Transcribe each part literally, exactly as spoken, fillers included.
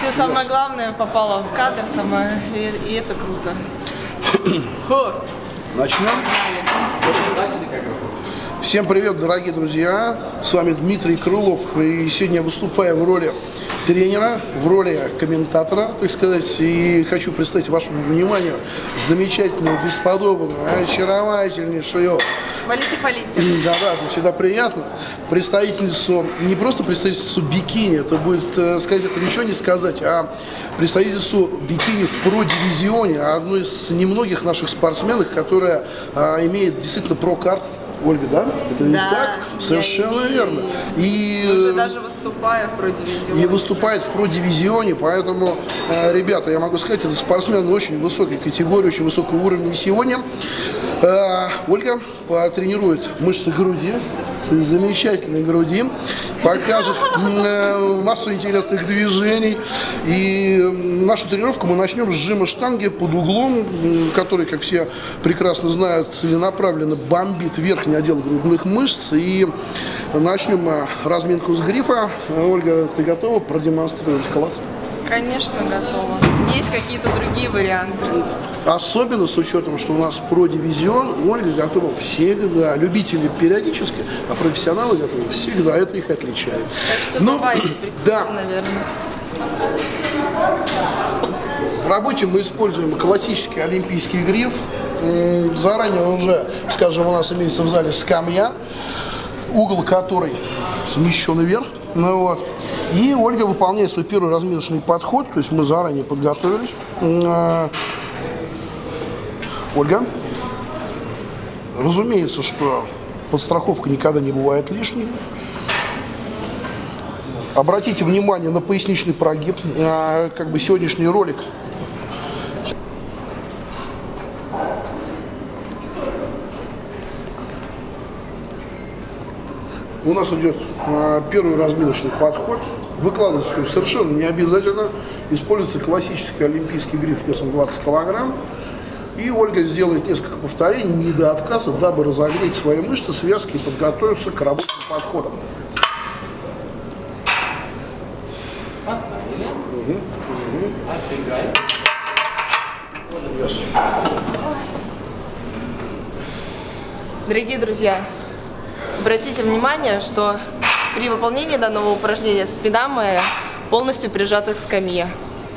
все самое главное попало в кадр, самое, и, и это круто. Начнем? Всем привет, дорогие друзья! С вами Дмитрий Крылов, и сегодня я выступаю в роли тренера, в роли комментатора, так сказать, и хочу представить вашему вниманию замечательную, бесподобную, очаровательнейшую. Хвалите, хвалите. Да-да, это всегда приятно. Представительницу, не просто представительницу бикини, это будет сказать, это ничего не сказать, а представительницу бикини в про-дивизионе, одной из немногих наших спортсменок, которая а, имеет действительно про-карт. Ольга, да? Это не да, так? Совершенно верно. И уже даже выступаю в про-дивизионе. И выступает в про-дивизионе, поэтому, э, ребята, я могу сказать, это спортсмен очень высокой категории, очень высокого уровня. И сегодня э, Ольга потренирует мышцы груди, замечательной груди, покажет э, массу интересных движений. И нашу тренировку мы начнем с жима штанги под углом, который, как все прекрасно знают, целенаправленно бомбит верхний отдел грудных мышц. И начнем разминку с грифа. Ольга, ты готова продемонстрировать класс? Конечно, готова. Есть какие-то другие варианты? Особенно с учетом, что у нас про-дивизион, Ольга готова всегда. Любители периодически, а профессионалы готовы всегда. Это их отличает. Так что ну, давайте приступим, да. наверное. В работе мы используем классический олимпийский гриф. Заранее уже, скажем, у нас имеется в зале скамья, угол которой смещен вверх. Ну, вот. И Ольга выполняет свой первый разминочный подход, то есть мы заранее подготовились. Ольга, разумеется, что подстраховка никогда не бывает лишней. Обратите внимание на поясничный прогиб, как бы сегодняшний ролик. У нас идет э, первый разминочный подход. Выкладываться совершенно не обязательно. Используется классический олимпийский гриф весом двадцать килограмм. И Ольга сделает несколько повторений, не до отказа, дабы разогреть свои мышцы, связки и подготовиться к рабочим подходам. Поставили. Угу. Угу. Отбегай. Yes. Дорогие друзья, обратите внимание, что при выполнении данного упражнения спина моя полностью прижата к скамье.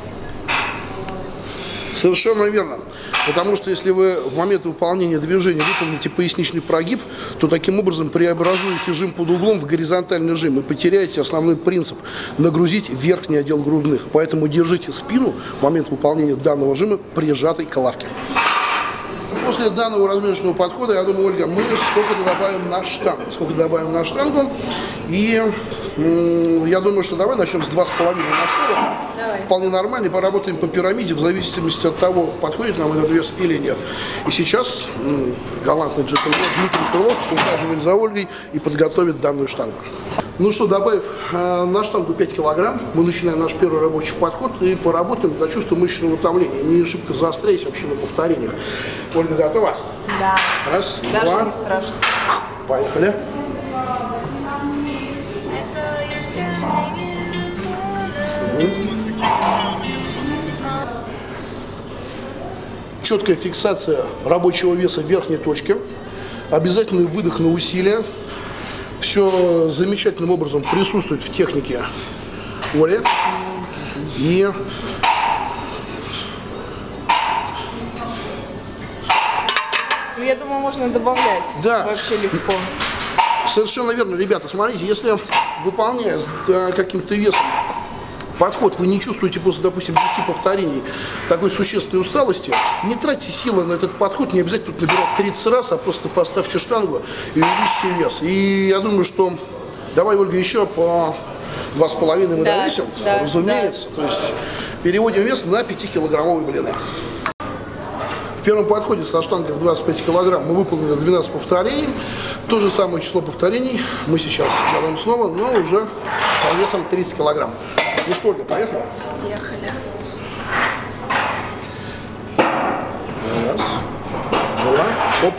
Совершенно верно. Потому что если вы в момент выполнения движения выполните поясничный прогиб, то таким образом преобразуете жим под углом в горизонтальный жим и потеряете основной принцип – нагрузить верхний отдел грудных. Поэтому держите спину в момент выполнения данного жима прижатой к лавке. После данного разминочного подхода, я думаю, Ольга, мы сколько-то добавим на штангу. Сколько добавим на штангу. И м, я думаю, что давай начнем с два с половиной на сто. Вполне нормально. И поработаем по пирамиде в зависимости от того, подходит нам этот вес или нет. И сейчас м, галантный джентльмен Дмитрий Крылов ухаживает за Ольгой и подготовит данную штангу. Ну что, добавив э, на штангу пять килограмм, мы начинаем наш первый рабочий подход и поработаем до чувства мышечного утомления. Не шибко заостряясь вообще на повторениях. Ольга готова? Да. Раз, Даже два. не страшно. Поехали. Угу. Четкая фиксация рабочего веса в верхней точке. Обязательный выдох на усилие. Все замечательным образом присутствует в технике Оли. И Ну, я думаю, можно добавлять. Да. Вообще легко. Совершенно верно, ребята. Смотрите, если выполняя с да, каким-то весом подход, вы не чувствуете после, допустим, десяти повторений такой существенной усталости, не тратьте силы на этот подход, не обязательно тут набирать тридцать раз, а просто поставьте штангу и увеличьте вес. И я думаю, что давай, Ольга, еще по два с половиной мы да, довесим, да, разумеется. Да. То есть переводим вес на пятикилограммовые блины. В первом подходе со штангой в двадцать пять килограмм мы выполнили двенадцать повторений. То же самое число повторений мы сейчас делаем снова, но уже с весом тридцать килограмм. Ну что, Ольга, поехали? Поехали. Раз, два, оп.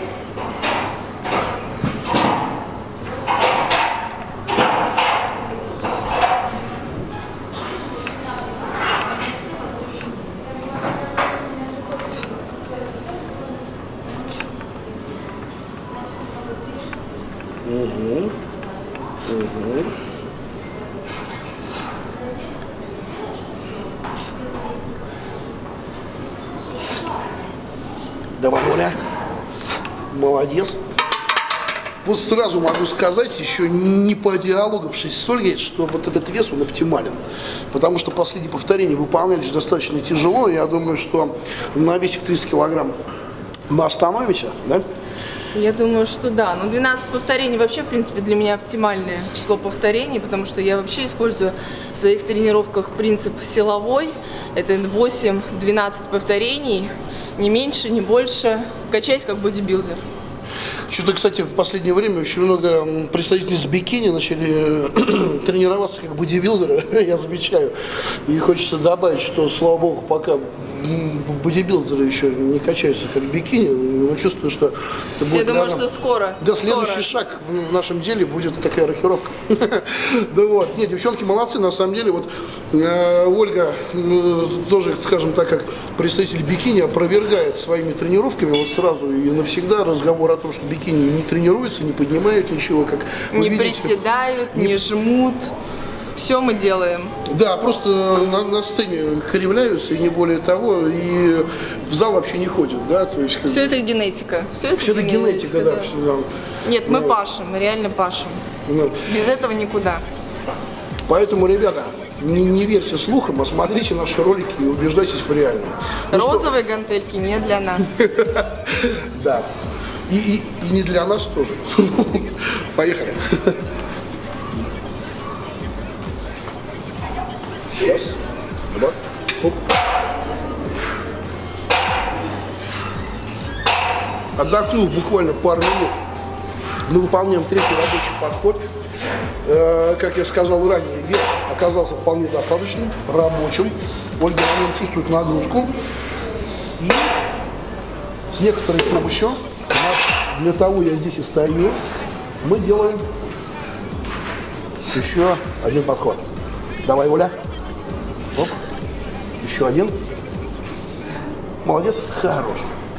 Давай, Оля. Молодец. Вот сразу могу сказать, еще не подиалоговавшись с Ольгой, что вот этот вес, он оптимален. Потому что последние повторения выполнялись достаточно тяжело. Я думаю, что на весе в тридцать килограмм мы остановимся, да? Я думаю, что да. Но двенадцать повторений вообще, в принципе, для меня оптимальное число повторений, потому что я вообще использую в своих тренировках принцип силовой. Это восемь-двенадцать повторений, не меньше, не больше. Качать как бодибилдер. Что-то, кстати, в последнее время очень много представительниц бикини начали тренироваться как бодибилдеры, я замечаю. И хочется добавить, что, слава богу, пока бодибилдеры еще не качаются как бикини, но чувствую, что это будет... Я думаю, наверное, что скоро. Да, следующий скоро. шаг в, в нашем деле будет такая рокировка. Да вот. Нет, девчонки молодцы, на самом деле. Вот э, Ольга э, тоже, скажем так, как представитель бикини, опровергает своими тренировками вот сразу и навсегда разговор о том, что бикини не тренируется, не поднимает ничего, как Не видите, приседают, не... не жмут. Все мы делаем. Да, просто на, на сцене кривляются, и не более того, и в зал вообще не ходят, да, то есть... Все это генетика. Все это, все это генетика, генетика, да. да. Все, да. Нет, мы ну, пашем, мы реально пашем. Ну, без этого никуда. Поэтому, ребята, не, не верьте слухам, а смотрите наши ролики и убеждайтесь в реальном. Ну, розовые что... гантельки не для нас. Да. И не для нас тоже. Поехали. Раз, два, оп. Отдохнув буквально пару минут, мы выполняем третий рабочий подход. Э, как я сказал ранее, вес оказался вполне достаточным, рабочим. Ольга на нем чувствует нагрузку. И с некоторой помощью, для того я здесь и стою, мы делаем еще один подход. Давай, Оля. Оп. Еще один. Молодец. Хорош.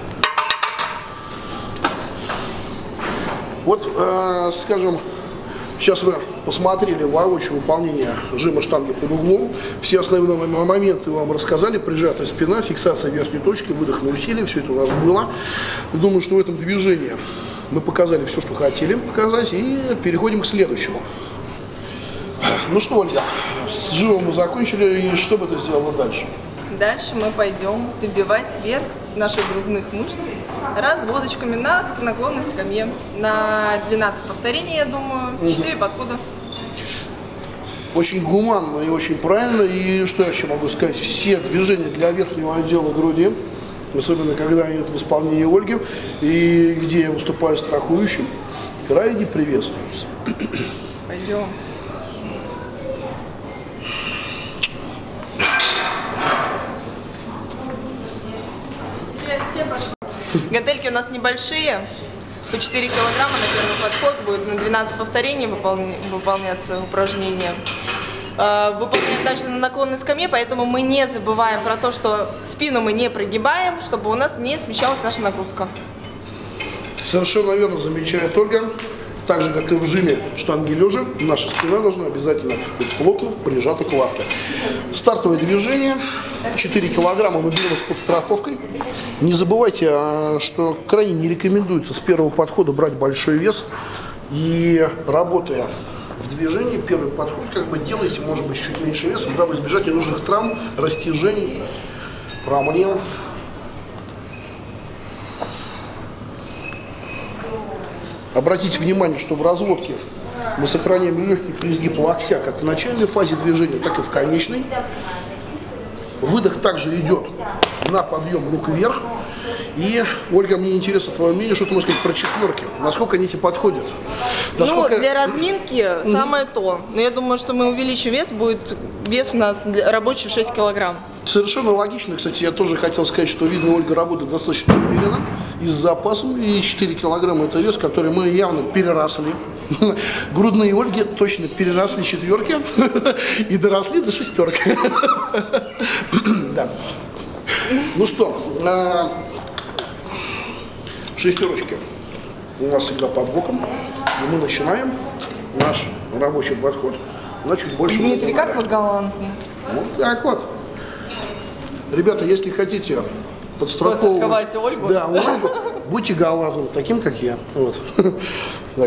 Вот, э, скажем, сейчас вы посмотрели воочию выполнение жима штанги под углом. Все основные моменты вам рассказали. Прижатая спина, фиксация верхней точки, выдох на усилие. Все это у нас было. Думаю, что в этом движении мы показали все, что хотели показать. И переходим к следующему. Ну что, Ольга, с жимом мы закончили, и что бы ты сделала дальше? Дальше мы пойдем добивать вверх наших грудных мышц разводочками на наклонной скамье. На двенадцать повторений, я думаю, четыре подхода. Очень гуманно и очень правильно. И что я еще могу сказать? Все движения для верхнего отдела груди, особенно когда идет в исполнении Ольги, и где я выступаю страхующим, крайне приветствуются. Пойдем. Гантельки у нас небольшие, по четыре килограмма на первый подход, будет на двенадцать повторений выполня, выполняться упражнение. Выполняем также на наклонной скамье, поэтому мы не забываем про то, что спину мы не прогибаем, чтобы у нас не смещалась наша нагрузка. Совершенно верно замечает Ольга. Так же, как и в жиме штанги лежа, наша спина должна обязательно быть плотно прижата к лавке. Стартовое движение. четыре килограмма мы берем с подстраховкой. Не забывайте, что крайне не рекомендуется с первого подхода брать большой вес. И работая в движении, первый подход как бы делайте, может быть, чуть меньше веса, дабы избежать ненужных травм, растяжений, проблем. Обратите внимание, что в разводке мы сохраняем легкий призгиб локтя как в начальной фазе движения, так и в конечной. Выдох также идет на подъем рук вверх. И, Ольга, мне интересно твое мнение, что ты можешь сказать про четверки. Насколько они тебе подходят? Насколько... Ну, для разминки mm-hmm. самое то. Но я думаю, что мы увеличим вес, будет вес у нас рабочий шесть килограмм. Совершенно логично. Кстати, я тоже хотел сказать, что, видно, Ольга работает достаточно уверенно и с запасом. И четыре килограмма – это вес, который мы явно переросли. Грудные Ольги точно переросли четверки и доросли до шестерки. Да. Ну что, шестерочки у нас всегда под боком. И мы начинаем наш рабочий подход на чуть больше. Дмитрий, как вы галантны. Вот так вот. Ребята, если хотите подстраховывать. Подстраховать Ольгу. Да, Ольгу. Будьте галантным, таким, как я. Вот. Так.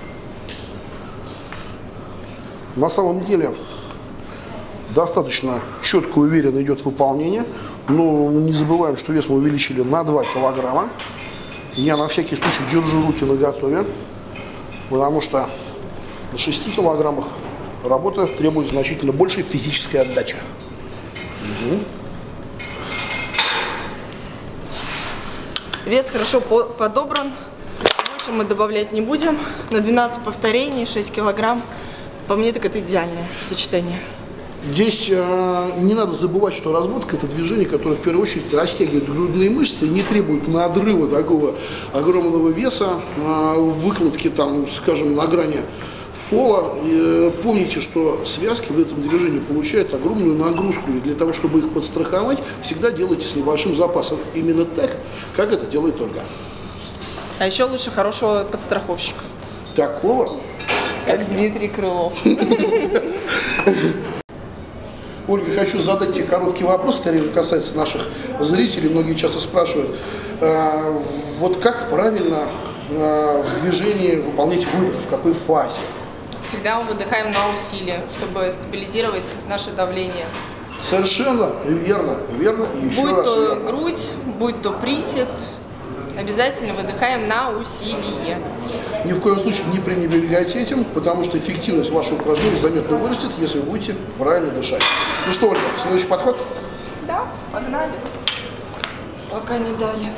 На самом деле достаточно четко и уверенно идет выполнение. Но не забываем, что вес мы увеличили на два килограмма. Я на всякий случай держу руки наготове, потому что на шести килограммах работа требует значительно большей физической отдачи. Угу. Вес хорошо по подобран. Больше мы добавлять не будем. На двенадцать повторений, шесть килограмм. По мне так это идеальное сочетание. Здесь э, не надо забывать, что разводка – это движение, которое в первую очередь растягивает грудные мышцы и не требует надрыва такого огромного веса, э, выкладки, там, скажем, на грани фола. И, э, помните, что связки в этом движении получают огромную нагрузку, и для того, чтобы их подстраховать, всегда делайте с небольшим запасом. Именно так, как это делает Ольга. А еще лучше хорошего подстраховщика. Такого? Как Дмитрий Крылов. Ольга, хочу задать тебе короткий вопрос, скорее касается наших зрителей. Многие часто спрашивают, э, вот как правильно э, в движении выполнять выдох, в какой фазе? Всегда мы выдыхаем на усилие, чтобы стабилизировать наше давление. Совершенно верно, верно и еще будь раз то верно. грудь, будь то присед, обязательно выдыхаем на усилие. Ни в коем случае не пренебрегайте этим, потому что эффективность вашего упражнения заметно вырастет, если вы будете правильно дышать. Ну что, Ольга, следующий подход? Да, погнали. Пока не дали.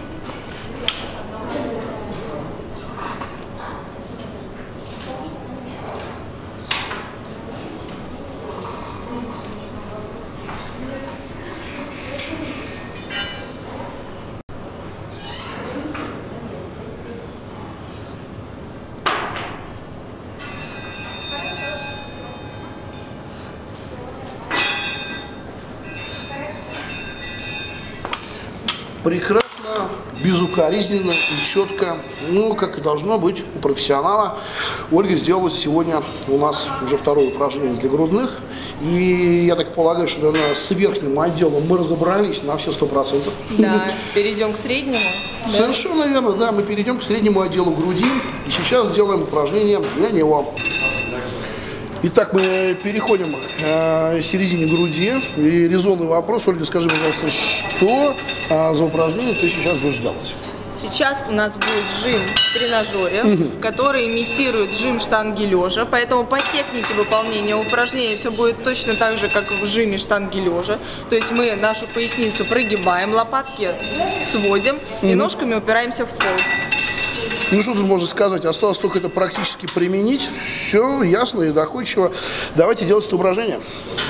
Прекрасно, безукоризненно и четко, ну, как и должно быть у профессионала. Ольга сделала сегодня у нас уже второе упражнение для грудных. И я так полагаю, что, наверное, с верхним отделом мы разобрались на все сто процентов. Да, перейдем к среднему. Совершенно верно, да, мы перейдем к среднему отделу груди. И сейчас сделаем упражнение для него. Итак, мы переходим к э, середине груди. И резонный вопрос. Ольга, скажи, пожалуйста, что э, за упражнение ты сейчас будешь делать? Сейчас у нас будет жим в тренажере, угу. который имитирует жим штанги лежа. Поэтому по технике выполнения упражнения все будет точно так же, как в жиме штанги лежа. То есть мы нашу поясницу прогибаем, лопатки сводим угу. и ножками упираемся в пол. Ну что тут можно сказать, осталось только это практически применить. Все ясно и доходчиво. Давайте делать это упражнение.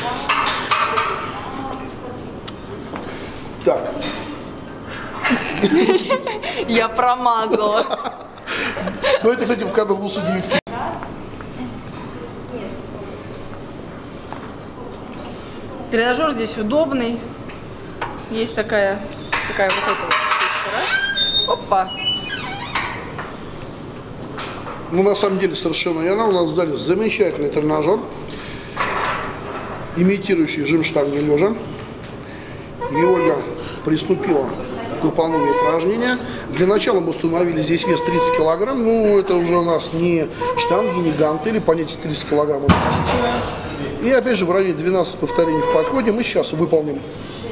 Так. Я промазала. Ну это, кстати, в кадр был судьи. Тренажер здесь удобный. Есть такая, такая вот эта вот штучка. Раз. Опа. Ну, на самом деле, совершенно верно. У нас в зале замечательный тренажер, имитирующий жим штанги лежа. И Ольга приступила к выполнению упражнения. Для начала мы установили здесь вес тридцать килограмм. Ну, это уже у нас не штанги, не гантели. Понятие тридцать килограмм относительное. И опять же, в районе двенадцати повторений в подходе мы сейчас выполним.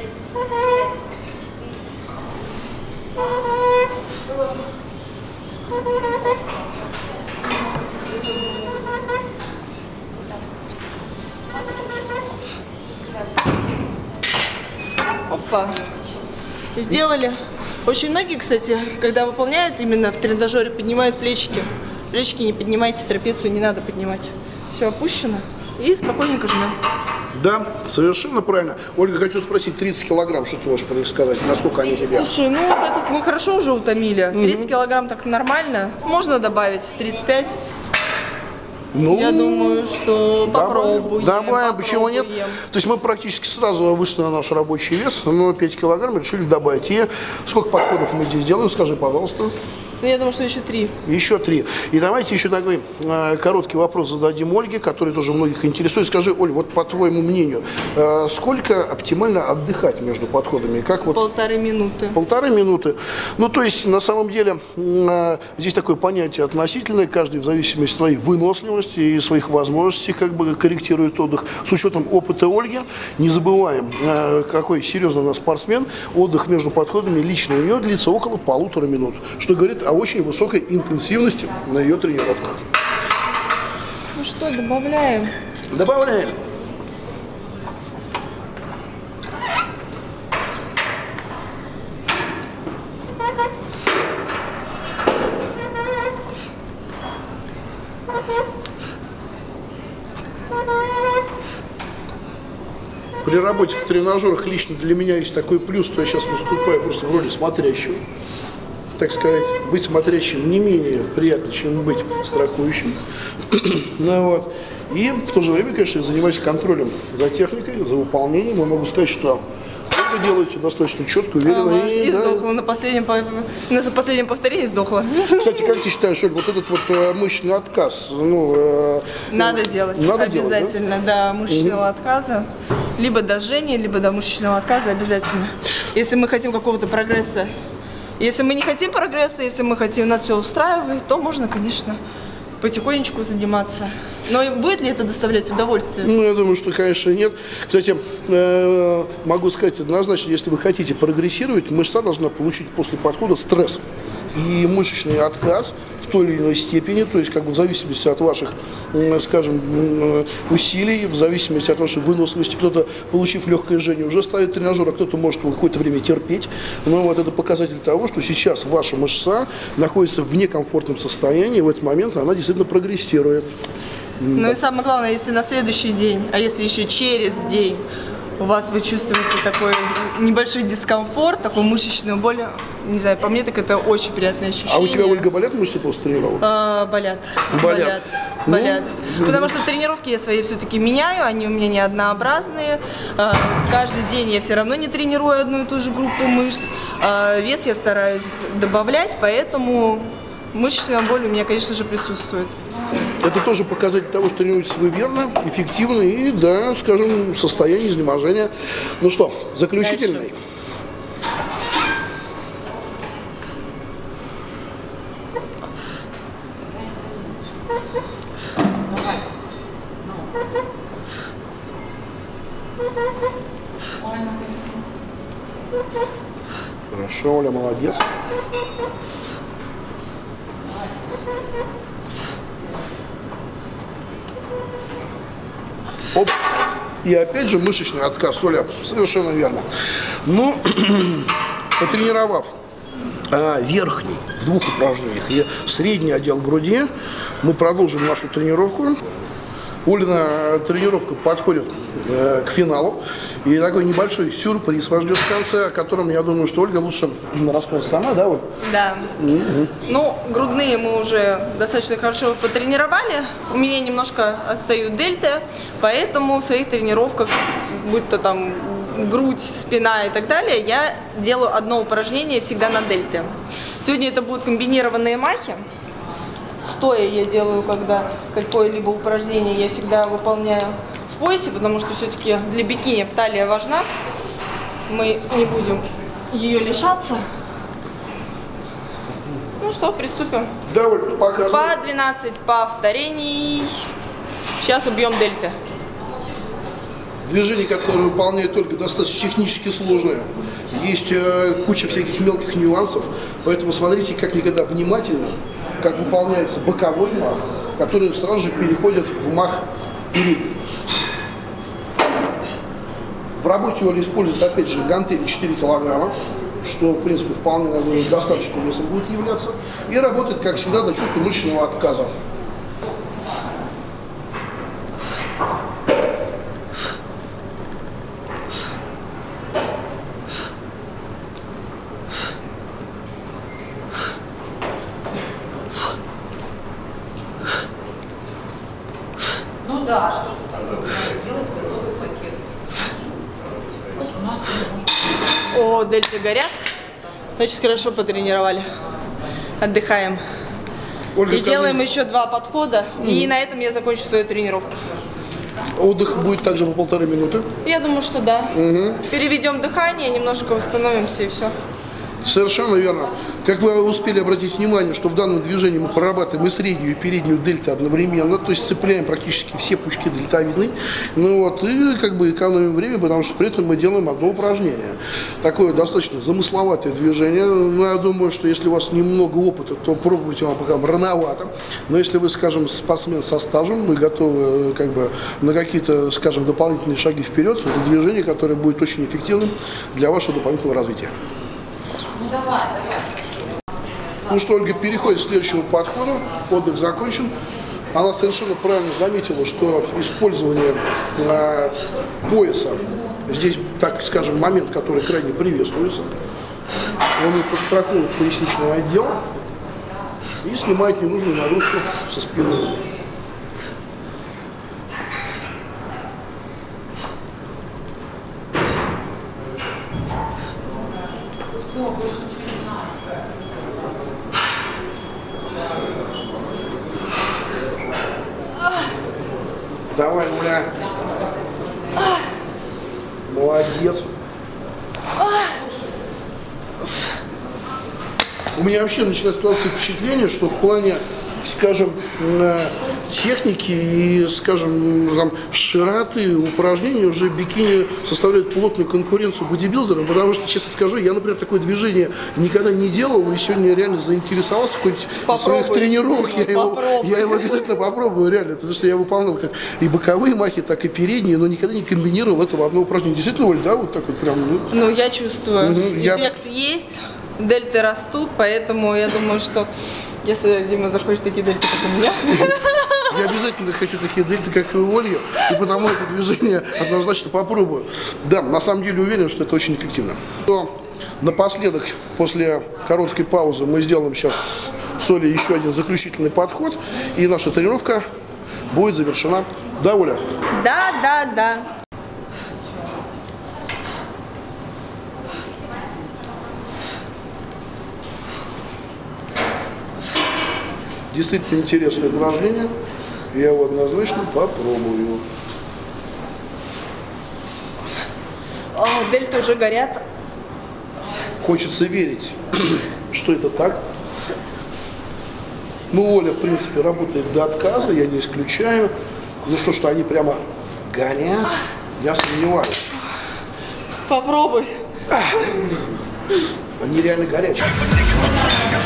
Опа. Сделали. Очень многие, кстати, когда выполняют именно в тренажере, поднимают плечики. Плечики не поднимайте, трапецию не надо поднимать. Все опущено и спокойненько жмем. Да, совершенно правильно. Ольга, хочу спросить, тридцать килограмм, что ты можешь про них сказать? Насколько они тебе? Слушай, ну так как мы хорошо уже утомили, тридцать килограмм так нормально. Можно добавить тридцать пять. Ну, я думаю, что попробуем. Добавим, почему нет? То есть мы практически сразу вышли на наш рабочий вес, но пять килограмм решили добавить. И сколько подходов мы здесь делаем, скажи, пожалуйста. Ну, я думаю, что еще три. Еще три. И давайте еще такой э, короткий вопрос зададим Ольге, который тоже многих интересует. Скажи, Оль, вот по твоему мнению, э, сколько оптимально отдыхать между подходами? Как вот... Полторы минуты. Полторы минуты. Ну, то есть, на самом деле, э, здесь такое понятие относительное. Каждый в зависимости от своей выносливости и своих возможностей как бы корректирует отдых. С учетом опыта Ольги, не забываем, э, какой серьезный у нас спортсмен. Отдых между подходами лично у нее длится около полутора минут, что говорит о очень высокой интенсивности на ее тренировках. Ну что, добавляем? Добавляем. При работе в тренажерах лично для меня есть такой плюс, что я сейчас выступаю просто в роли смотрящего. Так сказать, быть смотрящим не менее приятно, чем быть страхующим. Ну, вот. И в то же время, конечно, я занимаюсь контролем за техникой, за выполнением. Я могу сказать, что вы делаете достаточно четко, уверенно. Ага, и и да. сдохла на последнем, на последнем повторении сдохла. Кстати, как ты считаешь, Оль, вот этот вот э, мышечный отказ, ну, э, Надо делать, надо обязательно, делать, да? до мышечного mm-hmm. отказа. Либо до жжения, либо до мышечного отказа обязательно. Если мы хотим какого-то прогресса. Если мы не хотим прогресса, если мы хотим, нас все устраивает, то можно, конечно, потихонечку заниматься. Но будет ли это доставлять удовольствие? Ну, я думаю, что, конечно, нет. Кстати, э, могу сказать однозначно, если вы хотите прогрессировать, мышца должна получить после подхода стресс и мышечный отказ в той или иной степени, то есть как бы в зависимости от ваших, скажем, усилий, в зависимости от вашей выносливости. Кто-то, получив легкое жжение, уже ставит тренажер, а кто-то может какое-то время терпеть. Но вот это показатель того, что сейчас ваша мышца находится в некомфортном состоянии, в этот момент она действительно прогрессирует. Ну и самое главное, если на следующий день, а если еще через день у вас вы чувствуете такой небольшой дискомфорт, такую мышечную боль, не знаю, по мне так это очень приятное ощущение. А у тебя, Ольга, болят мышцы после тренировок? А, болят. Болят. Болят. Ну, болят. ну, Потому что тренировки я свои все-таки меняю, они у меня не однообразные. А, каждый день я все равно не тренирую одну и ту же группу мышц. А, вес я стараюсь добавлять, поэтому мышечная боль у меня, конечно же, присутствует. Это тоже показатель того, что тренируетесь вы верно, эффективно и, да, скажем, в состоянии изнеможения. Ну что, заключительный. Хорошо, Оля, молодец. Оп. И опять же мышечный отказ, Оля, совершенно верно. Ну, потренировав а, верхний в двух упражнениях и средний отдел груди, мы продолжим нашу тренировку. Олина тренировка подходит э, к финалу. И такой небольшой сюрприз вас ждет в конце, о котором, я думаю, что Ольга лучше расскажет сама, да, Оль? Да. Mm-hmm. Ну, грудные мы уже достаточно хорошо потренировали. У меня немножко отстают дельты, поэтому в своих тренировках, будь то там грудь, спина и так далее, я делаю одно упражнение всегда на дельты. Сегодня это будут комбинированные махи. Стоя я делаю, когда какое-либо упражнение я всегда выполняю в поясе, потому что все-таки для бикини талия важна. Мы не будем ее лишаться. Ну что, приступим. Да, Оль, показывай. По двенадцать повторений. Сейчас убьем дельты. Движение, которое выполняет только достаточно технически сложное. Есть э, куча всяких мелких нюансов, поэтому смотрите как никогда внимательно, как выполняется боковой мах, который сразу же переходит в мах передний. В работе Оля использует, опять же, гантели четыре килограмма, что, в принципе, вполне, наверное, достаточно весом будет являться. И работает, как всегда, до чувства мышечного отказа. Ну да, что-то такое сделать, готовый пакет. У нас О, дельты горят. Значит, хорошо потренировали. отдыхаем. Ольга, И скажи, делаем еще два подхода, mm. и на этом я закончу свою тренировку. Отдых будет также по полторы минуты? Я думаю, что да. Угу. Переведем дыхание, немножко восстановимся и все. Совершенно верно. Как вы успели обратить внимание, что в данном движении мы прорабатываем и среднюю, и переднюю дельты одновременно, то есть цепляем практически все пучки дельтовидной, ну вот, и как бы экономим время, потому что при этом мы делаем одно упражнение. Такое достаточно замысловатое движение, но я думаю, что если у вас немного опыта, то пробуйте, вам пока рановато, но если вы, скажем, спортсмен со стажем, мы готовы как бы на какие-то, скажем, дополнительные шаги вперед, это движение, которое будет очень эффективным для вашего дополнительного развития. Ну давай, давай. Ну что, Ольга, переходит к следующему подходу. Отдых закончен. Она совершенно правильно заметила, что использование э, пояса, здесь, так скажем, момент, который крайне приветствуется. Он и подстраховывает поясничный отдел и снимает ненужную нагрузку со спины. Давай, Оля. Молодец. У меня вообще начинает складываться впечатление, что в плане, скажем, техники и, скажем, там, широты упражнений уже бикини составляет плотную конкуренцию бодибилдерам, потому что, честно скажу, я, например, такое движение никогда не делал, и сегодня реально заинтересовался какой-нибудь из своих тренировок, я его, я его обязательно попробую, реально, потому что я выполнял как и боковые махи, так и передние, но никогда не комбинировал это в одно упражнение. Действительно, Оль, да, вот так вот прям? Ну, ну я чувствую, угу, эффект я... есть, дельты растут, поэтому я думаю, что если Дима захочет такие дельты, как у меня. Я обязательно хочу такие дельты, как и у Ольги, и потому это движение однозначно попробую. Да, на самом деле уверен, что это очень эффективно. Но напоследок, после короткой паузы, мы сделаем сейчас с Олей еще один заключительный подход, и наша тренировка будет завершена. Да, Оля? Да, да, да. Действительно интересное упражнение. Я его однозначно попробую. О, дельты уже горят. Хочется верить, что это так. Ну, Оля, в принципе, работает до отказа, я не исключаю. Ну что, что они прямо горят, я сомневаюсь. Попробуй. Они реально горячие.